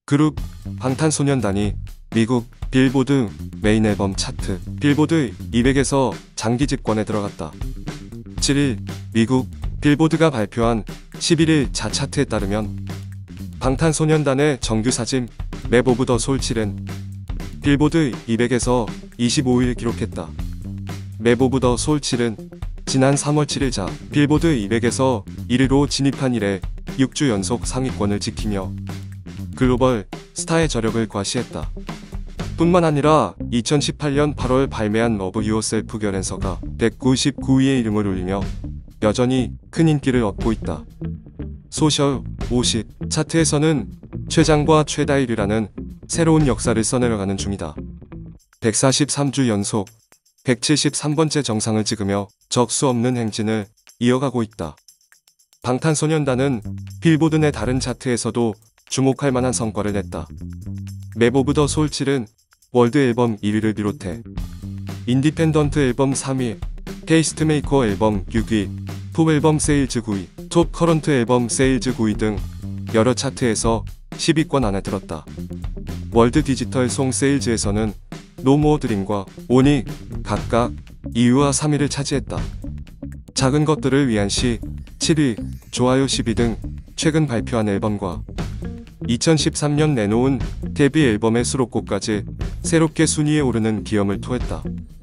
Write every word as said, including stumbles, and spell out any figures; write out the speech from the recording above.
그룹 방탄소년단이 미국 빌보드 메인 앨범 차트 빌보드 이백에서 장기 집권에 들어갔다. 칠 일 미국 빌보드가 발표한 십일 일 자 차트에 따르면 방탄소년단의 정규 사집 맵 오브 더 솔 칠은 빌보드 이백에서 이십오 일 기록했다. 맵 오브 더 솔 칠은 지난 삼월 칠 일자 빌보드 이백에서 일 위로 진입한 이래 육 주 연속 상위권을 지키며 글로벌 스타의 저력을 과시했다. 뿐만 아니라 이천십팔 년 팔월 발매한 러브 유어셀프 결연서가 백구십구 위의 이름을 올리며 여전히 큰 인기를 얻고 있다. 소셜 오십 차트에서는 최장과 최다 일 위라는 새로운 역사를 써내려가는 중이다. 백사십삼 주 연속 백칠십삼 번째 정상을 찍으며 적수 없는 행진을 이어가고 있다. 방탄소년단은 빌보드 내 다른 차트에서도 주목할 만한 성과를 냈다. 맵 오브 더 솔 칠은 월드 앨범 일 위를 비롯해 인디펜던트 앨범 삼 위, 테이스트메이커 앨범 육 위, 톱 앨범 세일즈 구 위, 톱 커런트 앨범 세일즈 구 위 등 여러 차트에서 십 위권 안에 들었다. 월드 디지털 송 세일즈에서는 노 모어 드림과 온이 각각 이 위와 삼 위를 차지했다. 작은 것들을 위한 시 칠 위, 좋아요 십 위 등 최근 발표한 앨범과 이천십삼 년 내놓은 데뷔 앨범의 수록곡까지 새롭게 순위에 오르는 기염을 토했다.